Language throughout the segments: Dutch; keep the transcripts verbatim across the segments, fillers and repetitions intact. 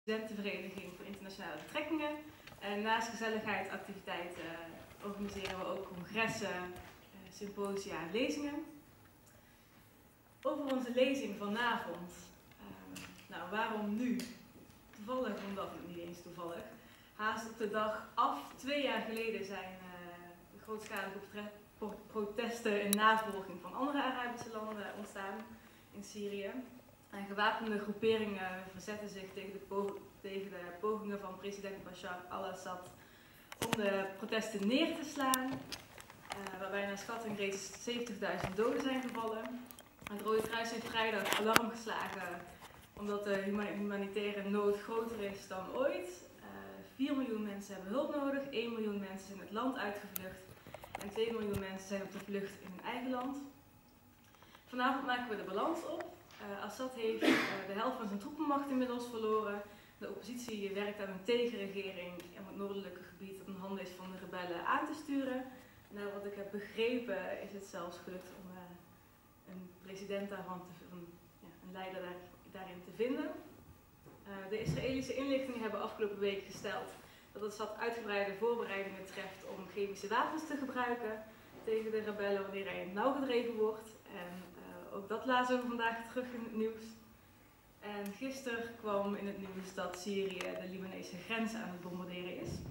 Studentenvereniging voor Internationale Betrekkingen. En naast gezelligheidsactiviteiten uh, organiseren we ook congressen, uh, symposia en lezingen. Over onze lezing vanavond. Uh, nou, waarom nu? Toevallig, omdat het niet eens toevallig. Haast op de dag af, twee jaar geleden zijn uh, grootschalige protesten in navolging van andere Arabische landen ontstaan in Syrië. En gewapende groeperingen verzetten zich tegen de, tegen de pogingen van president Bashar al-Assad om de protesten neer te slaan, uh, waarbij naar schatting reeds zeventigduizend doden zijn gevallen. Het Rode Kruis heeft vrijdag alarm geslagen omdat de humanitaire nood groter is dan ooit. Uh, vier miljoen mensen hebben hulp nodig, één miljoen mensen zijn het land uitgevlucht en twee miljoen mensen zijn op de vlucht in hun eigen land. Vanavond maken we de balans op. Uh, Assad heeft uh, de helft van zijn troepenmacht inmiddels verloren. De oppositie werkt aan een tegenregering om het noordelijke gebied dat in handen is van de rebellen aan te sturen. Naar wat ik heb begrepen is het zelfs gelukt om uh, een president daarvan te een, ja, een leider daar, daarin te vinden. Uh, de Israëlische inlichtingen hebben afgelopen week gesteld dat Assad uitgebreide voorbereidingen treft om chemische wapens te gebruiken tegen de rebellen wanneer hij in het nauw gedreven wordt. En, uh, ook dat lazen we vandaag terug in het nieuws. En gisteren kwam in het nieuws dat Syrië de Libanese grens aan het bombarderen is.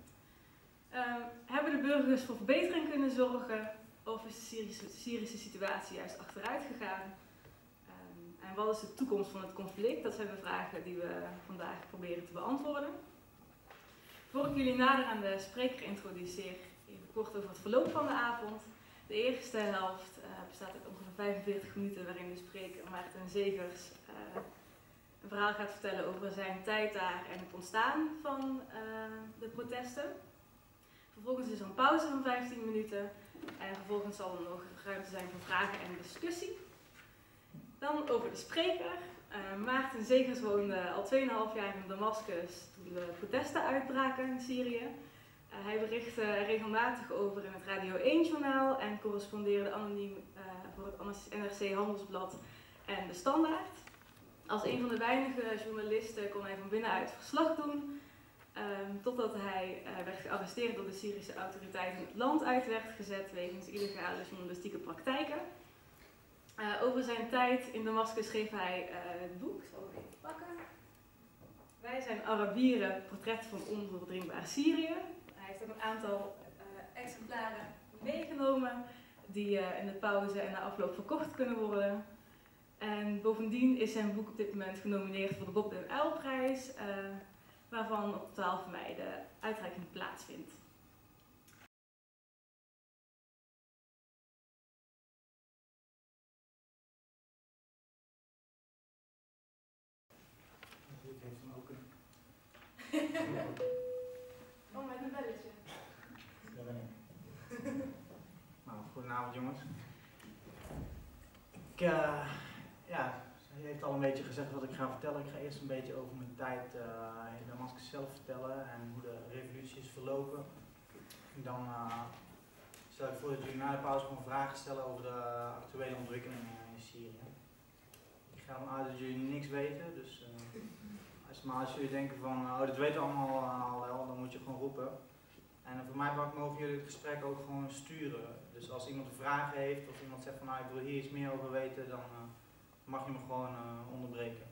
Uh, hebben de burgers voor verbetering kunnen zorgen of is de Syrische, Syrische situatie juist achteruit gegaan? Um, en wat is de toekomst van het conflict? Dat zijn de vragen die we vandaag proberen te beantwoorden. Voor ik jullie nader aan de spreker introduceer, even kort over het verloop van de avond. De eerste helft uh, bestaat uit ongeveer vijfenveertig minuten waarin de spreker Maarten Zegers uh, een verhaal gaat vertellen over zijn tijd daar en het ontstaan van uh, de protesten. Vervolgens is er een pauze van vijftien minuten en vervolgens zal er nog ruimte zijn voor vragen en discussie. Dan over de spreker. Uh, Maarten Zegers woonde al twee komma vijf jaar in Damascus toen de protesten uitbraken in Syrië. Uh, hij berichtte er regelmatig over in het Radio één journaal en correspondeerde anoniem uh, voor het N R C Handelsblad en de Standaard. Als een van de weinige journalisten kon hij van binnenuit verslag doen, um, totdat hij uh, werd gearresteerd door de Syrische autoriteiten en het land uit werd gezet wegens illegale journalistieke praktijken. Uh, over zijn tijd in Damascus schreef hij uh, het boek, ik zal het even pakken. Wij zijn Arabieren, portret van ondoordringbaar Syrië. Hij heeft ook een aantal uh, exemplaren meegenomen die uh, in de pauze en na afloop verkocht kunnen worden. En bovendien is zijn boek op dit moment genomineerd voor de Bob den Uyl-prijs, uh, waarvan op twaalf mei de uitreiking plaatsvindt. Oh, met een belletje. Daar ben ik. Nou, goedenavond jongens. Ik, uh, ja, je heeft al een beetje gezegd wat ik ga vertellen. Ik ga eerst een beetje over mijn tijd uh, in Damascus zelf vertellen en hoe de revolutie is verlopen. En dan uh, stel ik voor dat jullie na de pauze gewoon vragen stellen over de actuele ontwikkelingen in Syrië. Ik ga ervan uit dat jullie niks weten, dus uh, als, maar als jullie denken van, oh dat weten we allemaal uh, al wel, dan moet je gewoon roepen. En voor mij mogen jullie het gesprek ook gewoon sturen. Dus als iemand een vraag heeft of iemand zegt van nou ik wil hier iets meer over weten, dan uh, mag je me gewoon uh, onderbreken.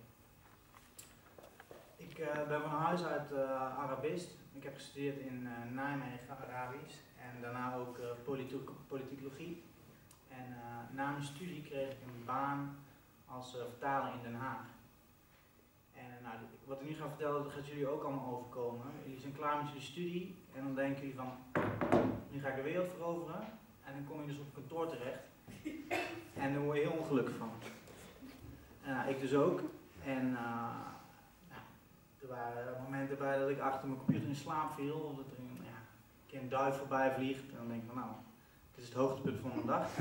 Ik uh, ben van huis uit uh, Arabist. Ik heb gestudeerd in uh, Nijmegen, Arabisch. En daarna ook uh, politicologie. En uh, na mijn studie kreeg ik een baan als uh, vertaler in Den Haag. En nou, wat ik nu ga vertellen, dat gaat jullie ook allemaal overkomen. Jullie zijn klaar met jullie studie en dan denken jullie van, nu ga ik de wereld veroveren. En dan kom je dus op een kantoor terecht. En daar word je heel ongelukkig van. En nou, ik dus ook. En uh, nou, er waren momenten bij dat ik achter mijn computer in slaap viel. Of dat er een, ja, een keer een duif voorbij vliegt. En dan denk ik van nou, het is het hoogtepunt van mijn dag.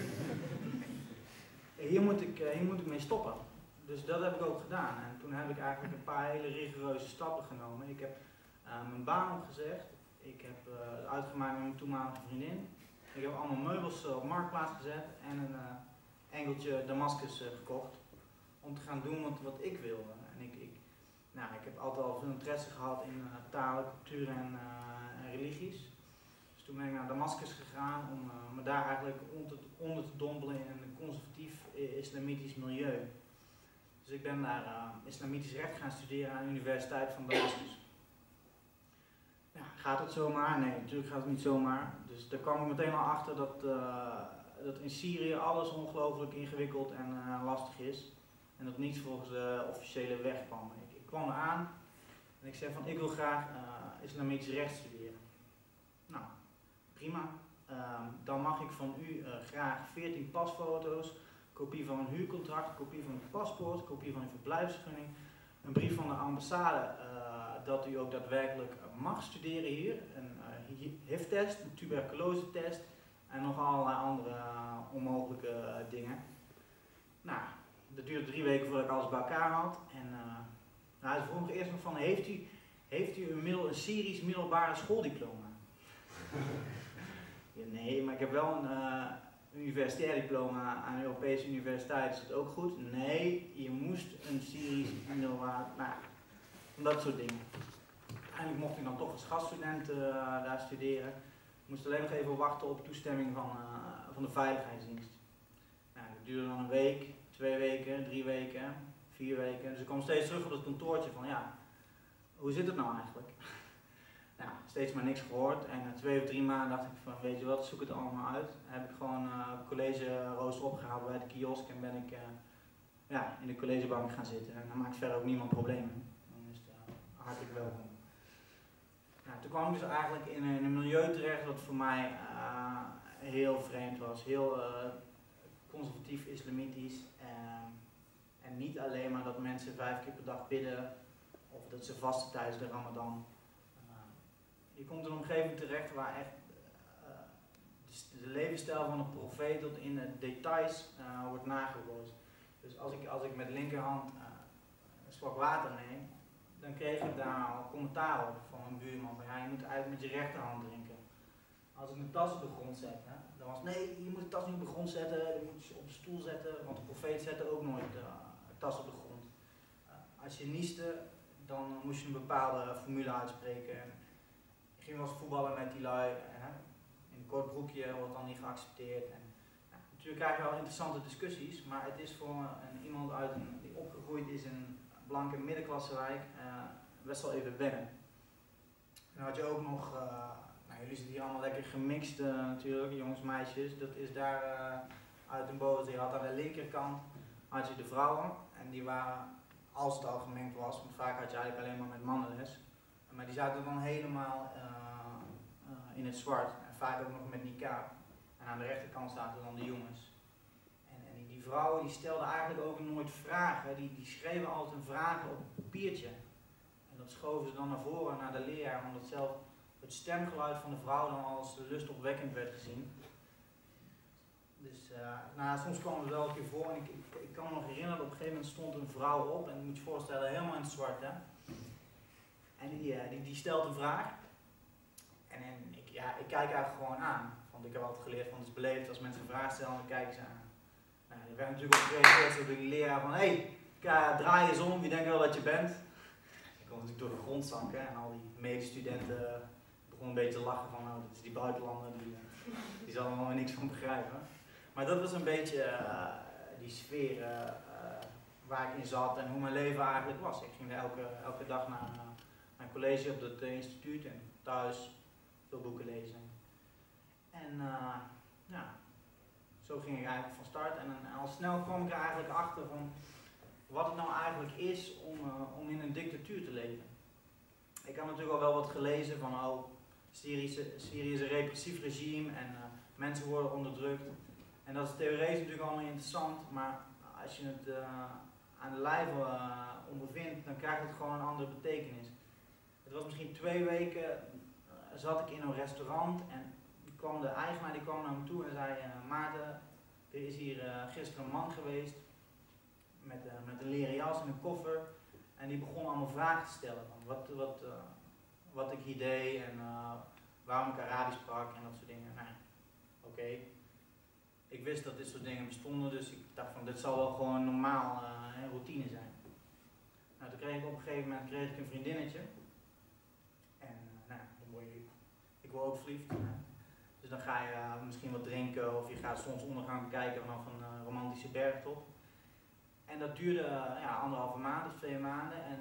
Hier moet ik, hier moet ik mee stoppen. Dus dat heb ik ook gedaan. En toen heb ik eigenlijk een paar hele rigoureuze stappen genomen. Ik heb uh, mijn baan opgezegd. Ik heb uh, uitgemaakt met mijn toenmalige vriendin. Ik heb allemaal meubels uh, op Marktplaats gezet en een uh, engeltje Damascus uh, gekocht. Om te gaan doen wat, wat ik wilde. En ik, ik nou, ik heb altijd al veel interesse gehad in uh, talen, cultuur en, uh, en religies. Dus toen ben ik naar Damascus gegaan om uh, me daar eigenlijk onder te, onder te dompelen in een conservatief islamitisch milieu. Dus ik ben daar uh, islamitisch recht gaan studeren aan de Universiteit van Damascus. Ja, gaat het zomaar? Nee, natuurlijk gaat het niet zomaar. Dus daar kwam ik meteen al achter dat, uh, dat in Syrië alles ongelooflijk ingewikkeld en uh, lastig is. En dat niets volgens de officiële weg kwam. Ik, ik kwam eraan en ik zei van ik wil graag uh, islamitisch recht studeren. Nou, prima. Uh, dan mag ik van u uh, graag veertien pasfoto's, kopie van een huurcontract, kopie van uw paspoort, kopie van uw verblijfsvergunning, een brief van de ambassade uh, dat u ook daadwerkelijk mag studeren hier, een uh, H I V-test, een tuberculosetest en nog allerlei andere uh, onmogelijke uh, dingen. Nou, dat duurde drie weken voordat ik alles bij elkaar had. En uh, nou, ze vroeg me eerst nog van, heeft u, heeft u een, middel, een Syrisch middelbare schooldiploma? Ja, nee, maar ik heb wel een uh, universitair diploma aan de Europese Universiteit, is dat ook goed? Nee, je moest een Syrisch middelbaar, nou, dat soort dingen. Uiteindelijk mocht ik dan toch als gaststudent uh, daar studeren. Ik moest alleen nog even wachten op toestemming van, uh, van de veiligheidsdienst. Nou, dat duurde dan een week, twee weken, drie weken, vier weken. Dus ik kwam steeds terug op het kantoortje van ja, hoe zit het nou eigenlijk? Nou, steeds maar niks gehoord. En na twee of drie maanden dacht ik van weet je wat, zoek het allemaal uit. Dan heb ik gewoon uh, college rooster opgehaald bij de kiosk en ben ik uh, ja, in de collegebank gaan zitten. En dan maakt verder ook niemand problemen. Dan is het uh, hartelijk welkom. Nou, toen kwam ik dus eigenlijk in een, in een milieu terecht dat voor mij uh, heel vreemd was. Heel uh, conservatief islamitisch. Uh, en niet alleen maar dat mensen vijf keer per dag bidden of dat ze vasten tijdens de Ramadan. Uh, je komt in een omgeving terecht waar echt uh, de levensstijl van de profeet tot in de details uh, wordt nagebootst. Dus als ik, als ik met linkerhand uh, een slok water neem, dan kreeg ik daar al commentaar op van een buurman. Van, ja, je moet eigenlijk met je rechterhand drinken. Als ik mijn tas op de grond zet, hè, dan was nee, je moet de tas niet op de grond zetten, je moet je op de stoel zetten, want de profeet zette ook nooit de uh, tas op de grond. Uh, als je nieste, dan moest je een bepaalde formule uitspreken. Ik ging wel eens voetballen met die lui, hè. In een kort broekje wordt dan niet geaccepteerd. En, ja, natuurlijk krijg je wel interessante discussies, maar het is voor een, iemand uit een, die opgegroeid is in een blanke middenklassewijk uh, best wel even wennen. En dan had je ook nog, uh, nou, jullie zitten hier allemaal lekker gemixt uh, natuurlijk, jongens, meisjes. Dat is daar uh, uit een boot. Je had aan de linkerkant had je de vrouwen en die waren, als het al gemengd was, want vaak had je eigenlijk alleen maar met mannen les. Maar die zaten dan helemaal uh, uh, in het zwart en vaak ook nog met niqab. En aan de rechterkant zaten dan de jongens. En, en die vrouwen die stelden eigenlijk ook nooit vragen, die, die schreven altijd een vraag op een papiertje. En dat schoven ze dan naar voren, naar de leraar, omdat zelf het stemgeluid van de vrouw dan als lustopwekkend werd gezien. Dus uh, nou, soms kwam het wel een keer voor en ik, ik, ik kan me nog herinneren, op een gegeven moment stond er een vrouw op en je moet je voorstellen, helemaal in het zwart, hè. En die, uh, die, die stelt een vraag en, en ik, ja, ik kijk haar gewoon aan, want ik heb altijd geleerd van het is beleefd als mensen een vraag stellen, dan kijken ze aan. Nou, er werd natuurlijk op gereageerd door die leraar van hé, hey, draai eens om, wie denkt wel dat je bent? Ik kon natuurlijk door de grond zakken en al die medestudenten begonnen een beetje te lachen van nou, dit is die buitenlander, die, die zal er wel niks van begrijpen. Maar dat was een beetje uh, die sfeer uh, uh, waar ik in zat en hoe mijn leven eigenlijk was. Ik ging er elke, elke dag naar, uh, naar college op het uh, instituut en thuis veel boeken lezen. En uh, ja, zo ging ik eigenlijk van start en, en al snel kwam ik er eigenlijk achter van wat het nou eigenlijk is om, uh, om in een dictatuur te leven. Ik had natuurlijk al wel wat gelezen van oh, Syrische, Syrië is een repressief regime en uh, mensen worden onderdrukt. En dat is theoretisch natuurlijk allemaal interessant, maar als je het uh, aan de lijve uh, ondervindt, dan krijgt het gewoon een andere betekenis. Het was misschien twee weken, uh, zat ik in een restaurant en kwam de eigenaar die kwam naar me toe en zei uh, Maarten, er is hier uh, gisteren een man geweest met, uh, met een leren jas en een koffer en die begon allemaal vragen te stellen van wat, wat, uh, wat ik hier deed en uh, waarom ik Arabisch sprak en dat soort dingen. Nou, oké. Okay. Ik wist dat dit soort dingen bestonden, dus ik dacht van dit zal wel gewoon normaal uh, routine zijn. Nou, toen kreeg ik op een gegeven moment kreeg ik een vriendinnetje. En uh, nou, dan word je, ik word ook verliefd. Hè. Dus dan ga je uh, misschien wat drinken of je gaat zonsondergang bekijken vanaf een uh, romantische bergtop. En dat duurde uh, ja, anderhalve maand of twee maanden en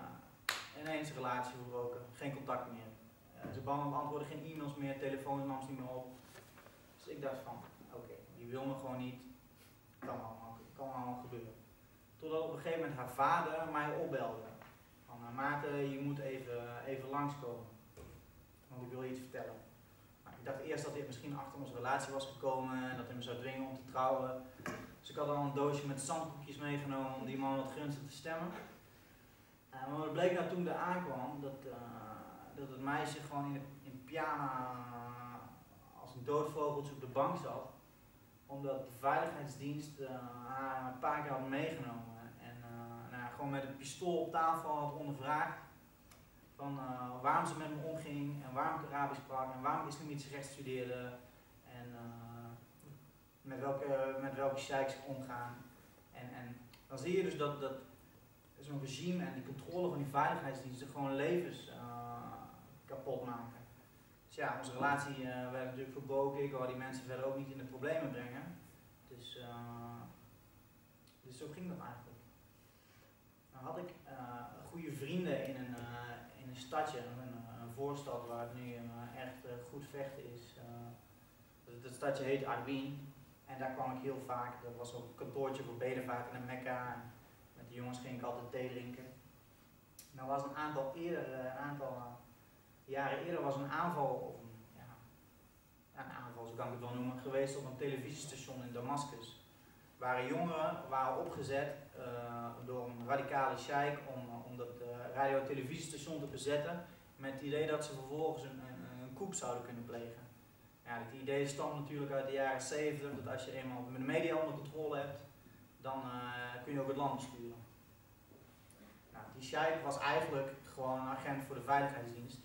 uh, ineens een relatie verbroken, geen contact meer. Uh, ze beantwoordde geen e-mails meer, telefoon nam ze niet meer op. Dus ik dacht van, oké, okay, die wil me gewoon niet, kan allemaal, kan allemaal gebeuren. Totdat op een gegeven moment haar vader mij opbelde. Van uh, Maarten, je moet even, even langskomen, want ik wil je iets vertellen. Nou, ik dacht eerst dat hij misschien achter onze relatie was gekomen en dat hij me zou dwingen om te trouwen. Dus ik had al een doosje met zandkoekjes meegenomen om die man wat gunstig te stemmen. Uh, maar het bleek nou toen er aankwam dat, uh, dat het meisje gewoon in, de, in pyjama uh, als een doodvogeltje op de bank zat. Omdat de veiligheidsdienst uh, haar een paar keer had meegenomen. En uh, nou, gewoon met een pistool op tafel had ondervraagd. Van uh, waarom ze met me omging en waarom ik Arabisch sprak en waarom ik islamitische recht studeerde. En, uh, Met welke, met welke sheiks omgaan. En, en dan zie je dus dat, dat zo'n regime en die controle van die veiligheidsdiensten gewoon levens uh, kapot maken. Dus ja, onze relatie uh, werd natuurlijk verbroken. Ik wou die mensen verder ook niet in de problemen brengen. Dus, uh, dus zo ging dat eigenlijk. Dan had ik uh, goede vrienden in een, uh, in een stadje, een, een voorstad waar het nu uh, echt uh, goed vechten is. Uh, dat stadje heet Arwin. En daar kwam ik heel vaak, dat was ook een kantoortje voor bedevaart in Mekka. En met die jongens ging ik altijd thee drinken. Nou was een aantal, eerder, een aantal uh, jaren eerder was een aanval, of een, ja, een aanval, zo kan ik het wel noemen, geweest op een televisiestation in Damascus. Waar jongeren waren opgezet uh, door een radicale sheik om, om dat uh, radio- en televisiestation te bezetten. Met het idee dat ze vervolgens een, een, een coup zouden kunnen plegen. Ja, het idee stamt natuurlijk uit de jaren zeventig, dat als je eenmaal met de media onder controle hebt, dan uh, kun je ook het land besturen. Nou, die sheik was eigenlijk gewoon een agent voor de veiligheidsdienst.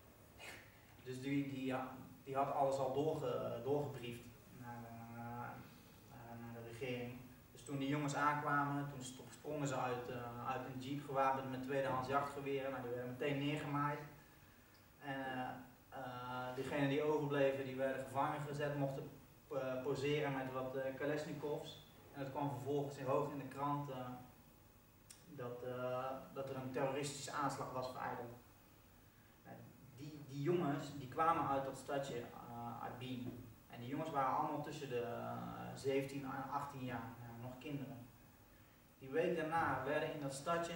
Dus die, die, ja, die had alles al doorge, doorgebriefd naar, uh, naar de regering. Dus toen die jongens aankwamen, toen sprongen ze uit, uh, uit een jeep gewapend met tweedehands jachtgeweren. Nou, die werden meteen neergemaaid. En, uh, Uh, diegenen die overbleven, die werden gevangen gezet, mochten uh, poseren met wat uh, Kalashnikovs. En het kwam vervolgens in hoog in de krant uh, dat, uh, dat er een terroristische aanslag was verijdeld. Uh, die, die jongens die kwamen uit dat stadje uh, Arwin. En die jongens waren allemaal tussen de uh, zeventien en achttien jaar, uh, nog kinderen. Die week daarna werden in dat stadje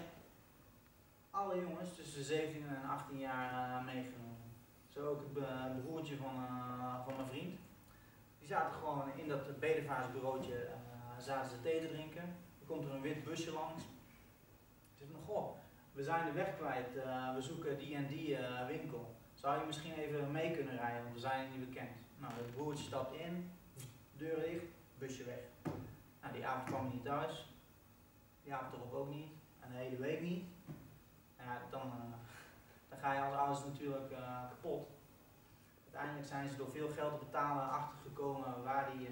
alle jongens tussen de zeventien en achttien jaar uh, meegenomen. Zo ook het broertje van, uh, van mijn vriend. Die zaten gewoon in dat bedevaarsbureautje, uh, zaten ze thee te drinken. Er komt er een wit busje langs. Ik zeg, goh, we zijn de weg kwijt, uh, we zoeken die en die uh, winkel. Zou je misschien even mee kunnen rijden, want we zijn er niet bekend. Nou, het broertje stapt in, deur dicht, busje weg. Nou, die avond kwam hij niet thuis. Die avond erop ook niet. En de hele week niet. Nou ja, dan... Uh, Dan ga je als ouders natuurlijk uh, kapot. Uiteindelijk zijn ze door veel geld te betalen achtergekomen waar, die, uh,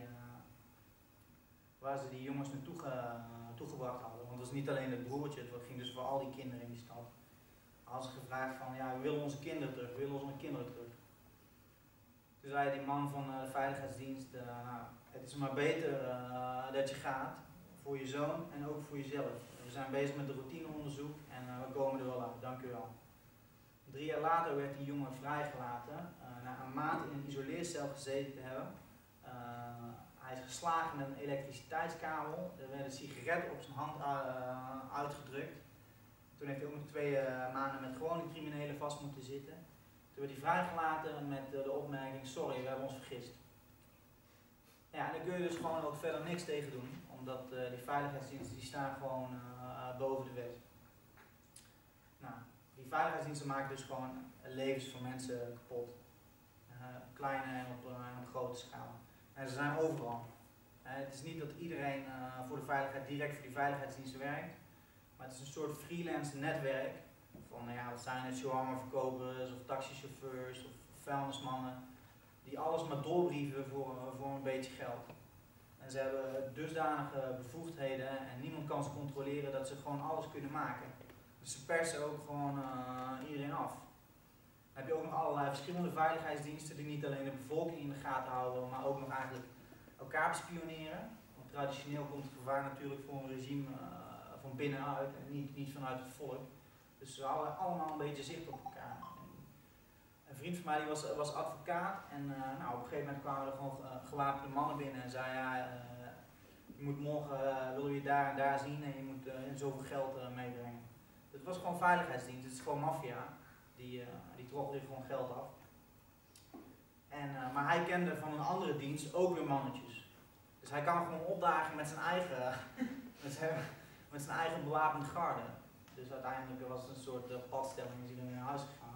waar ze die jongens naartoe ge, uh, toegebracht hadden. Want het was niet alleen het broertje, het ging dus voor al die kinderen in die stad. Hadden ze gevraagd van, ja, we willen onze kinderen terug, we willen onze kinderen terug. Toen zei die man van uh, de veiligheidsdienst, uh, nou, het is maar beter uh, dat je gaat, voor je zoon en ook voor jezelf. We zijn bezig met een routineonderzoek en uh, we komen er wel uit, dank u wel. Drie jaar later werd die jongen vrijgelaten, uh, na een maand in een isoleercel gezeten te hebben. Uh, hij is geslagen met een elektriciteitskabel, er werden sigaretten op zijn hand uh, uitgedrukt. Toen heeft hij ook nog twee uh, maanden met gewone criminelen vast moeten zitten. Toen werd hij vrijgelaten met uh, de opmerking, sorry, we hebben ons vergist. Ja, en daar kun je dus gewoon ook verder niks tegen doen, omdat uh, die veiligheidsdiensten die staan gewoon uh, boven de wet. Nou, die veiligheidsdiensten maken dus gewoon levens van mensen kapot. Uh, kleine en op, uh, op grote schaal. En ze zijn overal. Uh, het is niet dat iedereen uh, voor de veiligheid direct voor die veiligheidsdiensten werkt. Maar het is een soort freelance netwerk. Van, nou ja, wat zijn het, shawarma-verkopers of taxichauffeurs of vuilnismannen. Die alles maar doorbrieven voor, voor een beetje geld. En ze hebben dusdanige bevoegdheden en niemand kan ze controleren dat ze gewoon alles kunnen maken. Dus ze persen ook gewoon uh, iedereen af. Dan heb je ook nog allerlei verschillende veiligheidsdiensten die niet alleen de bevolking in de gaten houden, maar ook nog eigenlijk elkaar bespioneren. Want traditioneel komt het gevaar natuurlijk voor een regime uh, van binnenuit en niet, niet vanuit het volk. Dus ze hadden allemaal een beetje zicht op elkaar. Een vriend van mij die was, was advocaat en uh, nou, op een gegeven moment kwamen er gewoon uh, gewapende mannen binnen en zeiden ja, uh, je moet morgen, uh, wil je daar en daar zien en je moet uh, zoveel geld uh, meebrengen. Het was gewoon veiligheidsdienst, het is gewoon maffia, die, uh, die trok er gewoon geld af. En, uh, maar hij kende van een andere dienst ook weer mannetjes. Dus hij kan gewoon opdagen met zijn eigen, met zijn, met zijn eigen bewapende garde. Dus uiteindelijk was het een soort uh, padstelling, is hij dan weer naar huis gegaan.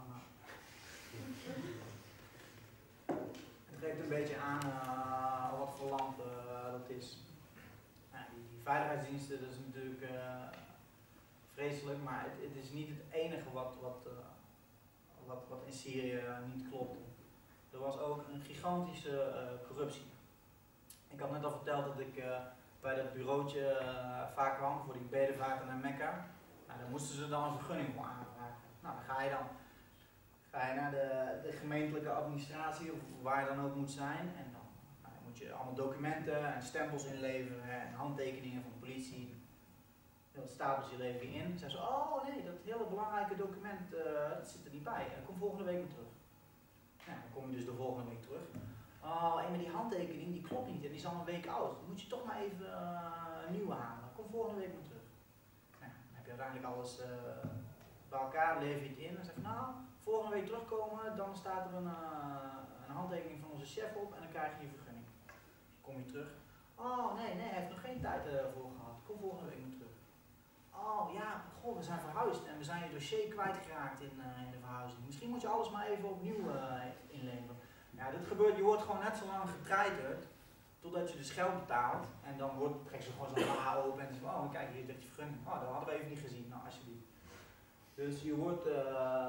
Het geeft een beetje aan uh, wat voor land uh, dat is. Ja, die, die veiligheidsdiensten, dat is natuurlijk uh, vreselijk, maar het, het is niet het enige wat, wat, uh, wat, wat in Syrië niet klopte. Er was ook een gigantische uh, corruptie. Ik had net al verteld dat ik uh, bij dat bureautje uh, vaak kwam voor die bedevaarten naar Mekka. Nou, dan moesten ze dan een vergunning voor aanvragen. Nou, dan ga je dan. Ga je naar de, de gemeentelijke administratie of waar je dan ook moet zijn en dan, nou, dan moet je allemaal documenten en stempels inleveren en handtekeningen van de politie. Dat stapeltje lever je in. Zeggen ze, oh nee, dat hele belangrijke document uh, dat zit er niet bij. Uh, kom volgende week maar terug. Nou, dan kom je dus de volgende week terug. Oh, en met die handtekening die klopt niet en die is al een week oud. Dan moet je toch maar even uh, een nieuwe halen. Kom volgende week maar terug. Nou, dan heb je uiteindelijk alles uh, bij elkaar, lever je het in en zeg je, nou, volgende week terugkomen, dan staat er een, uh, een handtekening van onze chef op en dan krijg je je vergunning. Kom je terug. Oh nee, nee, hij heeft nog geen tijd ervoor uh, gehad. Kom volgende week maar terug. Oh ja, goh, we zijn verhuisd en we zijn je dossier kwijtgeraakt in, uh, in de verhuizing. Misschien moet je alles maar even opnieuw uh, inleveren. Ja, dit gebeurt, je wordt gewoon net zo lang getreiterd totdat je dus geld betaalt en dan wordt, trek ze gewoon zo'n la open en zeggen, oh kijk hier ligt je vergunning. Oh, dat hadden we even niet gezien, nou alsjeblieft. Dus je wordt, uh,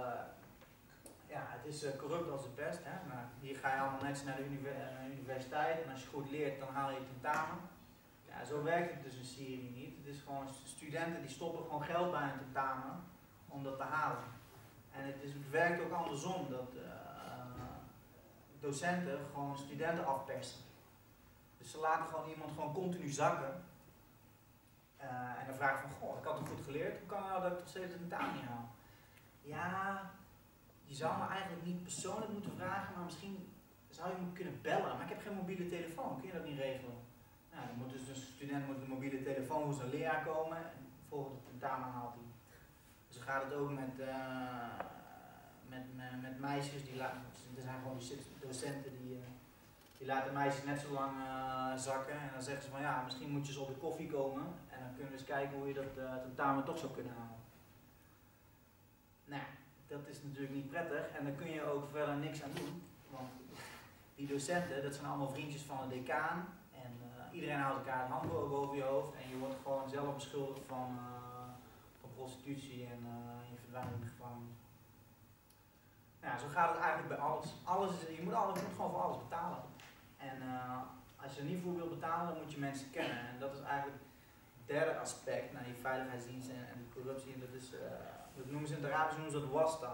ja, het is uh, corrupt als het best. Hè? Maar hier ga je allemaal netjes naar de univer uh, universiteit en als je goed leert dan haal je het tentamen. Ja, zo werkt het dus in Syrië niet. Het is gewoon studenten die stoppen gewoon geld bij een tentamen om dat te halen. En het, is, het werkt ook andersom, dat uh, docenten gewoon studenten afpersen. Dus ze laten gewoon iemand gewoon continu zakken. Uh, en dan vraag je van, goh, ik had het goed geleerd, hoe kan het nou dat ik toch steeds een tentamen niet haal? Ja, je zou me eigenlijk niet persoonlijk moeten vragen, maar misschien zou je me kunnen bellen. Maar ik heb geen mobiele telefoon, kun je dat niet regelen? Nou, dan moet dus een student moet een mobiele telefoon voor zijn leraar komen en volgens het tentamen haalt hij. Dus zo gaat het ook met, uh, met, met, met meisjes, die laten, er zijn gewoon die docenten die, uh, die laten meisjes net zo lang uh, zakken en dan zeggen ze van ja, misschien moet je eens op de koffie komen en dan kunnen we eens kijken hoe je dat uh, tentamen toch zou kunnen halen. Nou, dat is natuurlijk niet prettig en daar kun je ook verder niks aan doen, want die docenten, dat zijn allemaal vriendjes van de decaan en uh, iedereen houdt elkaar het hand boven je hoofd en je wordt gewoon zelf beschuldigd van, uh, van prostitutie en uh, je verdwijnt in de gevangenis. Nou, zo gaat het eigenlijk bij alles. alles is, je, moet alles, je moet gewoon voor alles betalen. En uh, als je er niet voor wilt betalen, dan moet je mensen kennen. En dat is eigenlijk het derde aspect naar die veiligheidsdiensten en, en de corruptie. En dat, is, uh, dat noemen ze in het Arabisch noemen ze dat wasta.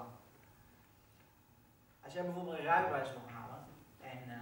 Als jij bijvoorbeeld een rijbewijs wil halen en, uh,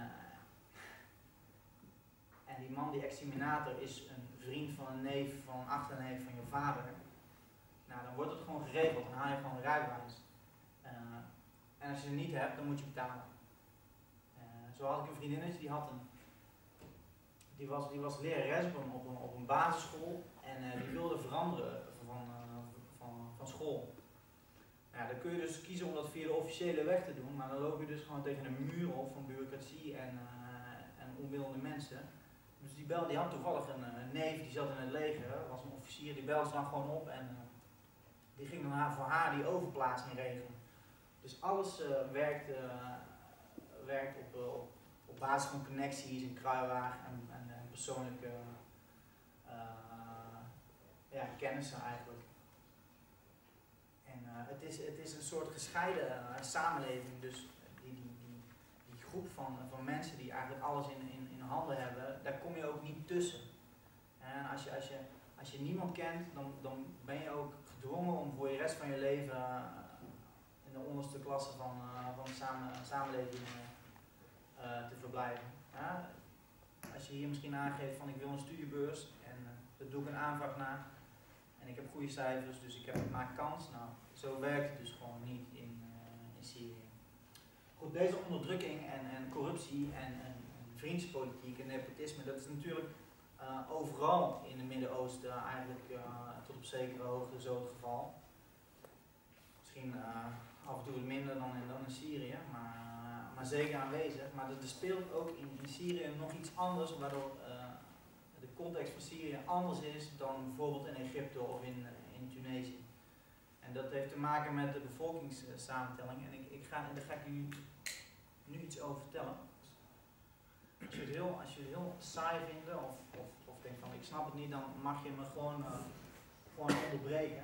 en die man, die examinator, is een vriend van een neef, van een achterneef van je vader. Nou, dan wordt het gewoon geregeld. Dan haal je gewoon een rijbewijs. Uh, en als je het niet hebt, dan moet je betalen. Zo had ik een vriendinnetje, die had een, die was, die was lerares op een, op een, op een basisschool en uh, die wilde veranderen van, uh, van, van school. Ja, dan kun je dus kiezen om dat via de officiële weg te doen, maar dan loop je dus gewoon tegen een muur op van bureaucratie en, uh, en onwillende mensen. Dus die belde, die had toevallig een, een neef, die zat in het leger, was een officier, die belde ze dan gewoon op en uh, die ging dan voor haar die overplaatsing regelen. Dus alles uh, werkt. Uh, werkt op, op, op basis van connecties en kruiwagen en, en, en persoonlijke uh, ja, kennissen eigenlijk. En uh, het, is, het is een soort gescheiden uh, samenleving, dus die, die, die, die groep van, van mensen die eigenlijk alles in, in, in handen hebben, daar kom je ook niet tussen. En als je, als je als je niemand kent, dan, dan ben je ook gedwongen om voor je rest van je leven uh, in de onderste klasse van, uh, van de samen, samenleving uh, te verblijven. Ja? Als je hier misschien aangeeft van ik wil een studiebeurs en uh, daar doe ik een aanvraag naar en ik heb goede cijfers, dus ik heb, maak kans. Nou, zo werkt het dus gewoon niet in, uh, in Syrië. Goed, deze onderdrukking en, en corruptie en, en, en vriendjespolitiek en nepotisme, dat is natuurlijk uh, overal in het Midden-Oosten eigenlijk uh, tot op zekere hoogte zo het geval. Misschien uh, af en toe wat minder dan in, dan in Syrië, maar, uh, maar zeker aanwezig. Maar er, er speelt ook in, in Syrië nog iets anders, waardoor uh, de context van Syrië anders is dan bijvoorbeeld in Egypte of in, in Tunesië. En dat heeft te maken met de bevolkingssamentelling. En ik, ik ga, daar ga ik jullie nu iets over vertellen. Als je het heel, als je het heel saai vindt of, of, of denkt van ik snap het niet, dan mag je me gewoon, uh, gewoon onderbreken.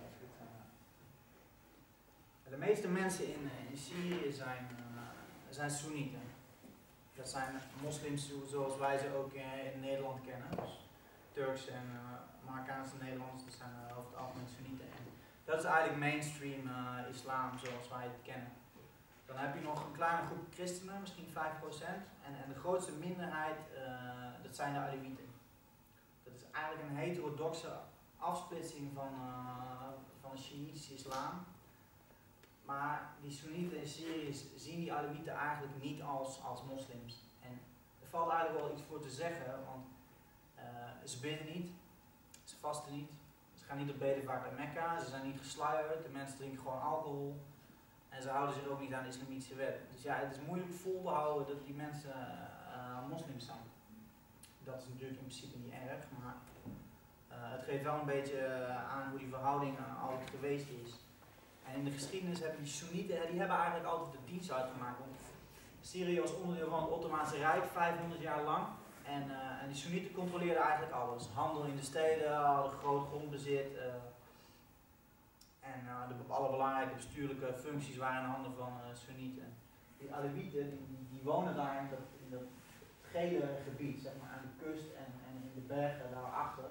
De meeste mensen in, in Syrië zijn, uh, zijn Soenieten. Dat zijn moslims zoals wij ze ook in, in Nederland kennen. Dus Turks en uh, Marokkaanse Nederlanders, dat zijn uh, over het algemeen Soenieten. En dat is eigenlijk mainstream uh, islam zoals wij het kennen. Dan heb je nog een kleine groep christenen, misschien vijf procent. En, en de grootste minderheid, uh, dat zijn de Alewieten. Dat is eigenlijk een heterodoxe afsplitsing van, uh, van de Sjiïtische islam. Maar die Soenieten in Syrië zien die Alewieten eigenlijk niet als, als moslims. En er valt eigenlijk wel iets voor te zeggen, want uh, ze bidden niet, ze vasten niet, ze gaan niet op bedevaart naar Mekka, ze zijn niet gesluierd, de mensen drinken gewoon alcohol. En ze houden zich ook niet aan de islamitische wet. Dus ja, het is moeilijk vol te houden dat die mensen uh, moslims zijn. Dat is natuurlijk in principe niet erg, maar uh, het geeft wel een beetje uh, aan hoe die verhouding uh, altijd geweest is. En in de geschiedenis hebben die Soenieten, die hebben eigenlijk altijd de dienst uitgemaakt. Want Syrië was onderdeel van het Ottomaanse Rijk, vijfhonderd jaar lang. En, uh, en die Soenieten controleerden eigenlijk alles. Handel in de steden, hadden groot grondbezit. Uh, En uh, de alle belangrijke bestuurlijke functies waren in handen van uh, Soenieten. Die Alewieten, die, die, die wonen daar in dat, in dat gele gebied, zeg maar, aan de kust en, en in de bergen daarachter.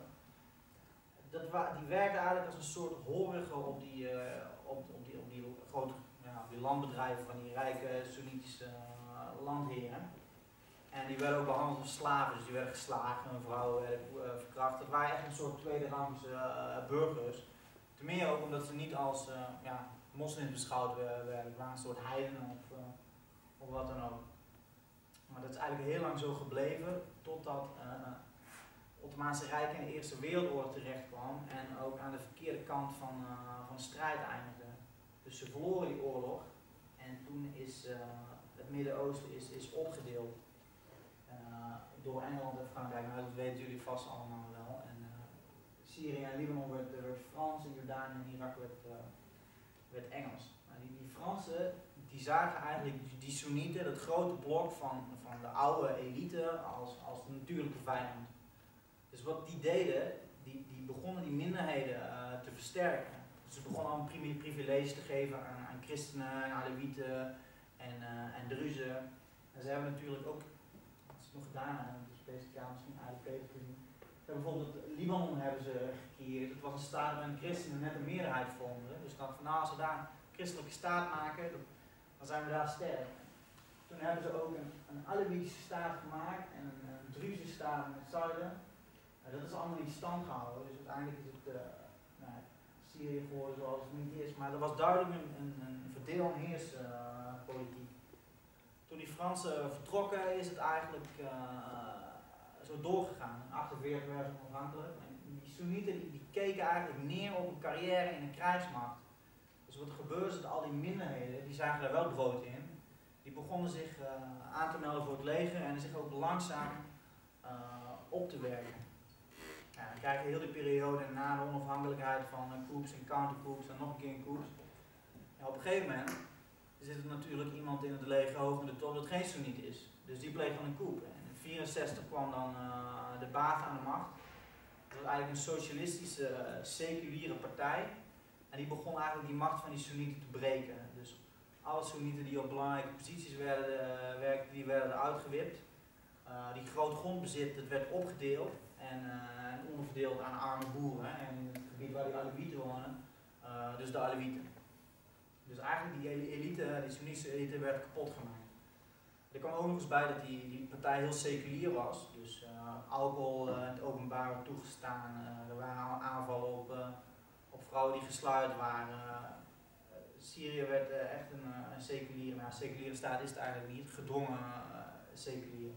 Dat wa die werkten eigenlijk als een soort horige op die, uh, op, op die, op die grote ja, op die landbedrijven van die rijke Soenitische uh, landheren. En die werden ook behandeld als slaven, dus die werden geslagen, hun vrouwen werden uh, verkracht. Dat waren echt een soort tweederangse uh, burgers. Ten meer ook omdat ze niet als uh, ja, moslims beschouwd werden, het waren een soort heidenen of, uh, of wat dan ook. Maar dat is eigenlijk heel lang zo gebleven totdat uh, het Ottomaanse Rijk in de Eerste Wereldoorlog terecht kwam en ook aan de verkeerde kant van, uh, van de strijd eindigde. Dus ze verloren die oorlog en toen is uh, het Midden-Oosten is, is opgedeeld uh, door Engeland en Frankrijk. Nou, dat weten jullie vast allemaal wel. En, uh, Syrië en Libanon werd, werd Frans en Jordanië en Irak werd, uh, werd Engels. Nou, die, die Fransen die zagen eigenlijk die, die Soenieten, dat grote blok van, van de oude elite, als, als de natuurlijke vijand. Dus wat die deden, die, die begonnen die minderheden uh, te versterken. Dus ze begonnen al een privileges te geven aan, aan christenen, en Alewieten en, uh, en Druzen. En ze hebben natuurlijk ook, wat ze nog gedaan hebben, dus deze kamer misschien eigenlijk beter kunnen. Bijvoorbeeld Libanon hebben ze gecreëerd. Het was een staat waarin christenen net een meerderheid vormden. Dus ik dacht van nou, als we daar een christelijke staat maken, dan zijn we daar sterk. Toen hebben ze ook een, een Alewitische staat gemaakt en een, een Druze staat in het zuiden. Uh, dat is allemaal niet stand gehouden. Dus uiteindelijk is het uh, nou, Syrië geworden zoals het niet is. Maar er was duidelijk een, een, een verdeel- en heers uh, politiek. Toen die Fransen vertrokken is het eigenlijk uh, zo doorgegaan. In achtenveertig werden ze onafhankelijk. En die Soenieten die, die keken eigenlijk neer op een carrière in een krijgsmacht. Dus wat er gebeurde is dat al die minderheden, die zagen daar wel brood in. Die begonnen zich uh, aan te melden voor het leger en zich ook langzaam uh, op te werken. Ja, dan krijg je heel die periode na de onafhankelijkheid van uh, coups en countercoups en nog een keer een coups. Ja, op een gegeven moment zit er natuurlijk iemand in het leger hoog in de top dat geen Soeniet is. Dus die pleegt dan een coup. En in vierenzestig kwam dan uh, de Ba'ath aan de macht. Dat was eigenlijk een socialistische, uh, seculiere partij. En die begon eigenlijk die macht van die Soenieten te breken. Dus alle Soenieten die op belangrijke posities werden, uh, werkten, die werden uitgewipt. Uh, die groot grondbezit, dat werd opgedeeld. en, uh, en onderverdeeld aan arme boeren. En in het gebied waar die Alewieten wonen, uh, dus de Alewieten. Dus eigenlijk die elite, die Soenitische elite, werd kapot gemaakt. Er kwam ook nog eens bij dat die, die partij heel seculier was. Dus uh, alcohol uh, in het openbaar werd toegestaan. Uh, er waren aanvallen op, uh, op vrouwen die gesluit waren. Uh, Syrië werd uh, echt een, uh, een seculiere, nou, seculiere staat is het eigenlijk niet, gedwongen uh, seculier.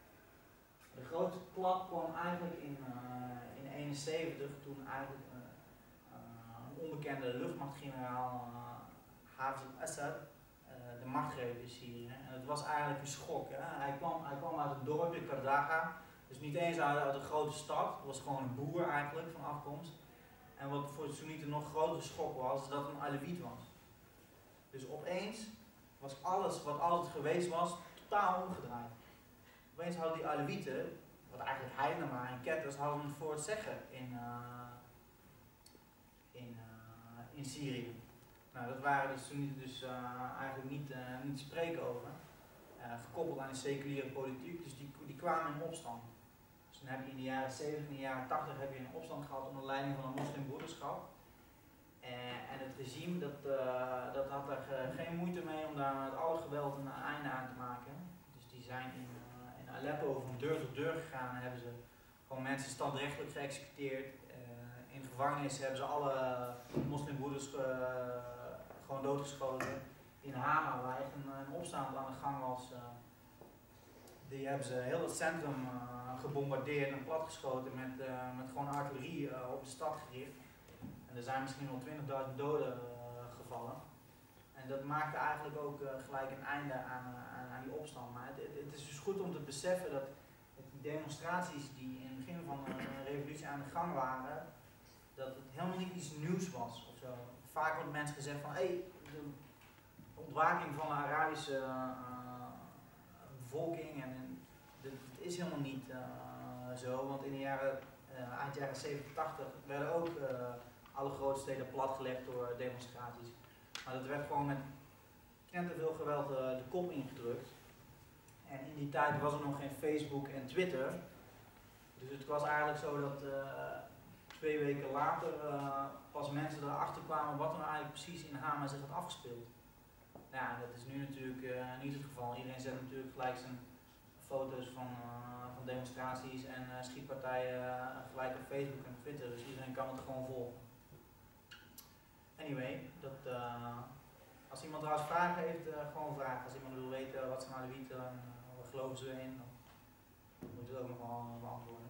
De grootste klap kwam eigenlijk in, uh, in eenenzeventig, toen eigenlijk uh, uh, een onbekende luchtmachtgeneraal, uh, Hafez al-Assad, uh, de macht greep in Syrië. En het was eigenlijk een schok. Hè? Hij, kwam, hij kwam uit het dorpje Kardaga, dus niet eens uit, uit een grote stad, het was gewoon een boer eigenlijk van afkomst. En wat voor de Soenieten nog grotere schok was, is dat het een Alewiet was. Dus opeens was alles wat altijd geweest was, totaal omgedraaid. Opeens hadden die Alewieten, wat eigenlijk heidenen waren en ketters, hadden het voor het zeggen in, uh, in, uh, in Syrië. Nou, dat waren de Soenieten dus uh, eigenlijk niet, uh, niet te spreken over. Uh, gekoppeld aan de seculiere politiek, dus die, die kwamen in opstand. Dus dan heb je in de jaren zeventig en de jaren tachtig heb je een opstand gehad onder leiding van een moslimbroederschap. Uh, en het regime dat, uh, dat had er uh, geen moeite mee om daar met alle geweld een einde aan te maken. Dus die zijn in, uh, in Aleppo van deur tot deur gegaan en hebben ze gewoon mensen standrechtelijk geëxecuteerd. Uh, in gevangenissen hebben ze alle uh, moslimbroeders uh, gewoon doodgeschoten. In Hama, waar echt een, een opstand aan de gang was, uh, die hebben ze heel het centrum uh, gebombardeerd en platgeschoten met, uh, met gewoon artillerie uh, op de stad gericht. En er zijn misschien wel twintigduizend doden uh, gevallen. En dat maakte eigenlijk ook uh, gelijk een einde aan, uh, aan, aan die opstand. Maar het, het, het is dus goed om te beseffen dat die demonstraties die in het begin van de uh, revolutie aan de gang waren, dat het helemaal niet iets nieuws was ofzo. Vaak wordt mensen gezegd van, hé, hey, de ontwaking van de Arabische uh, bevolking, en dat is helemaal niet uh, zo, want in de jaren, uh, eind jaren zeventig, tachtig werden ook uh, alle grote steden platgelegd door demonstraties. Maar dat werd gewoon met knetterveel geweld uh, de kop ingedrukt. En in die tijd was er nog geen Facebook en Twitter. Dus het was eigenlijk zo dat uh, twee weken later uh, pas mensen erachter kwamen wat er nou eigenlijk precies in Hama zich had afgespeeld. Ja, dat is nu natuurlijk uh, niet het geval. Iedereen zet natuurlijk gelijk zijn foto's van, uh, van demonstraties en uh, schietpartijen uh, gelijk op Facebook en Twitter. Dus iedereen kan het gewoon volgen. Anyway, dat, uh, als iemand trouwens vragen heeft, uh, gewoon vragen. Als iemand wil weten wat ze nou weten en uh, wat geloven ze in, dan moet je het ook nog wel beantwoorden.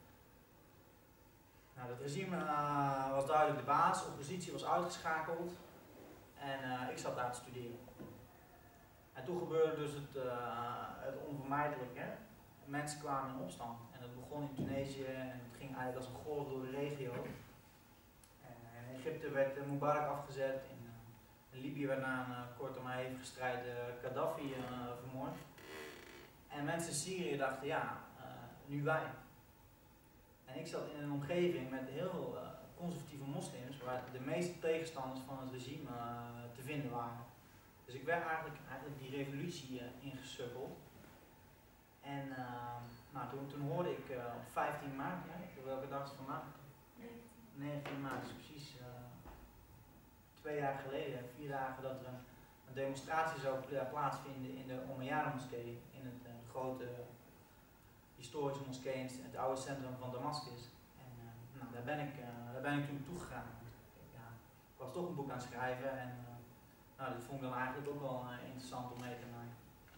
Nou, het regime uh, was duidelijk de baas, oppositie was uitgeschakeld en uh, ik zat daar te studeren. En toen gebeurde dus het, uh, het onvermijdelijke. Mensen kwamen in opstand en dat begon in Tunesië en het ging eigenlijk als een golf door de regio. In Egypte werd uh, Mubarak afgezet, in, uh, in Libië werd na een uh, korte maar hevige strijd uh, Gaddafi uh, vermoord. En mensen in Syrië dachten, ja, uh, nu wij. En ik zat in een omgeving met heel veel uh, conservatieve moslims, waar de meeste tegenstanders van het regime uh, te vinden waren. Dus ik werd eigenlijk, eigenlijk die revolutie uh, ingesukkeld. En uh, nou, toen, toen hoorde ik uh, op vijftien maart, ja, welke dag is het vandaag? negentien maart, dus precies uh, twee jaar geleden, vier dagen dat er een, een demonstratie zou plaatsvinden in de Omeyyade moskee, in het uh, grote historische moskee in het oude centrum van Damascus. En uh, nou, daar, ben ik, uh, daar ben ik toen toegegaan. Ja, ik was toch een boek aan het schrijven en uh, nou, dit vond ik dan eigenlijk ook wel uh, interessant om mee te maken.